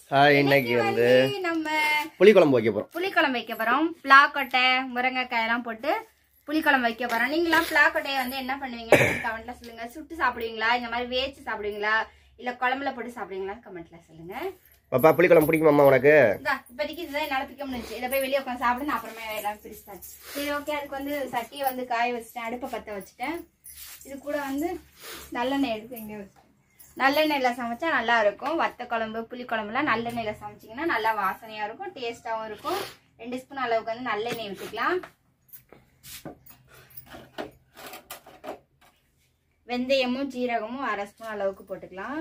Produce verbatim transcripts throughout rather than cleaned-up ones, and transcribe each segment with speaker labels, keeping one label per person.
Speaker 1: இன்னைக்கு வந்து நம்ம புளிக்குழம்பு வைக்க போறோம்.
Speaker 2: புளிக்குழம்பு வைக்க போறோம். பிளாக்கொட்டை முருங்கைக்காய் எல்லாம் போட்டு புளிக்குழம்பு வைக்க போறோம். நீங்களாம் பிளாக்கொட்டையை வந்து என்ன பண்ணுவீங்க கமெண்ட்ல சொல்லுங்க. சுட்டு சாப்பிடுவீங்களா, இந்த மாதிரி வேச்சு சாப்பிடுவீங்களா, இல்ல குழம்புல போட்டு சாப்பிடுவீங்களா கமெண்ட்ல சொல்லுங்க.
Speaker 1: பாப்பா புளிக்குழம்பு பிடிக்குமா உனக்கு?
Speaker 2: இப்போதைக்கு இதுதான் என்னால பிடிக்க முடிஞ்சு. இதை போய் வெளியே உட்காந்து சாப்பிடு, நான் அப்புறமே எல்லாம் பிரிச்சுட்டேன். சரி ஓகே. அதுக்கு வந்து சட்டியை வந்து காய வச்சுட்டேன், அடுப்பை பற்ற வச்சுட்டேன். இது கூட வந்து நல்லெண்ணெய் எடுத்து எங்கே வச்சுட்டேன். நல்லெண்ணெயில சமைச்சா நல்லா இருக்கும். வத்த குழம்பு புளிக்குழம்புலாம் நல்லெண்ணெயில சமைச்சிங்கன்னா நல்லா வாசனையா இருக்கும், டேஸ்டாகவும் இருக்கும். ரெண்டு ஸ்பூன் அளவுக்கு வந்து நல்லெண்ணெய் விட்டுக்கலாம். வெந்தயமும் ஜீரகமும் அரை ஸ்பூன் அளவுக்கு போட்டுக்கலாம்.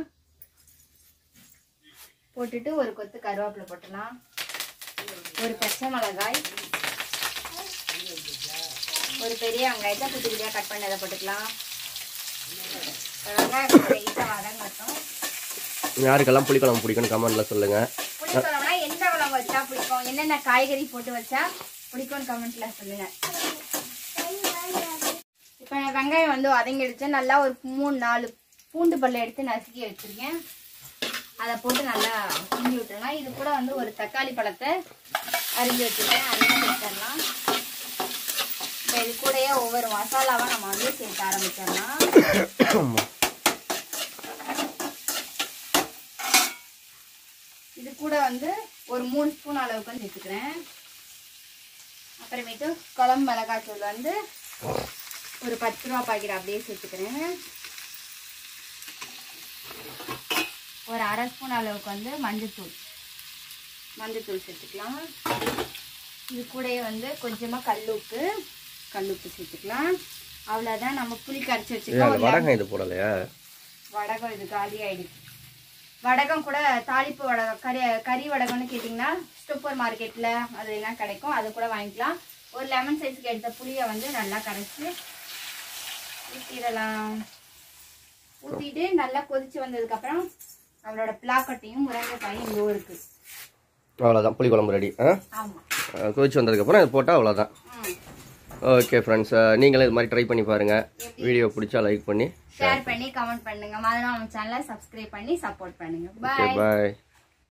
Speaker 2: போட்டுட்டு ஒரு கொத்து கருவேப்பிலை போட்டுக்கலாம். ஒரு பச்சை மிளகாய், ஒரு பெரிய வெங்காயத்தை குட்டி குட்டியா கட் பண்ணதை போட்டுக்கலாம்.
Speaker 1: யாருக்கெல்லாம் புளிக்குழம்பு பிடிக்கும்னு கமெண்ட்ல சொல்லுங்க.
Speaker 2: புளிக்குழம்புனா எந்த குழம்பு வச்சா பிடிக்கும், என்னென்ன காய்கறி போட்டு வச்சா பிடிக்கும்னு கமெண்ட்ல சொல்லுங்க. இப்ப வெங்காயம் வந்து வதங்கிடுச்சு. நல்லா ஒரு மூணு நாலு பூண்டு பல்ல எடுத்து நசுக்கி வச்சிருக்கேன். அதை போட்டு நல்லா கிண்டி விட்டுருலாம். இது கூட வந்து ஒரு தக்காளி பழத்தை அரிஞ்சு வச்சுருக்கேன், அதையும் சேர்த்துடலாம். இப்போ இது கூடயே ஒவ்வொரு மசாலாவா நம்ம வந்து சேர்க்க ஆரம்பிச்சிடலாம். இது கூட வந்து ஒரு மூணு ஸ்பூன் அளவுக்கு வந்து சேர்த்துக்கிறேன். அப்புறமேட்டு குழம்பு மிளகாய் தூள் வந்து ஒரு பத்து ரூபா பாக்கெட் அப்படியே சேர்த்துக்கிறேன். ஒரு அரை ஸ்பூன் அளவுக்கு வந்து மஞ்சத்தூள் மஞ்சத்தூள் சேர்த்துக்கலாம். இது கூடயே வந்து கொஞ்சமாக கல்லுப்பு கல்லுப்பு சேர்த்துக்கலாம். அவ்வளோதான். நம்ம புளி கரைச்சி வச்சுக்கலாம்.
Speaker 1: வடகம் இது போடலையா?
Speaker 2: வடகம் இது காலி ஆயிடுச்சு. வடகம் கூட தாளிப்பு வடகம், கறி கறி வடகம்னு கேட்டிங்கன்னா சூப்பர் மார்க்கெட்டில் அதெல்லாம் கிடைக்கும், அது கூட வாங்கிக்கலாம். ஒரு லெமன் சைஸ்க்கு எடுத்த புளியை வந்து நல்லா கரைச்சி ஊற்றிடலாம். ஊற்றிட்டு நல்லா கொதிச்சு வந்ததுக்கப்புறம் நம்மளோட பிளாக்கொட்டையும் முருங்கைக்காயும் இங்கே இருக்கு.
Speaker 1: அவ்வளோதான், புளிக்குழம்பு ரெடி.
Speaker 2: ஆமாம்,
Speaker 1: கொதிச்சு வந்ததுக்கப்புறம் இது போட்டால் அவ்வளோதான். ஓகே ஃப்ரெண்ட்ஸ், நீங்களும் இது மாதிரி ட்ரை பண்ணி பாருங்கள். வீடியோ பிடிச்சா லைக் பண்ணி
Speaker 2: ஷேர் பண்ணி கமெண்ட் பண்ணுங்க. மதுரை சேனலை சப்ஸ்கிரைப் பண்ணி சப்போர்ட் பண்ணுங்க.
Speaker 1: பாய்.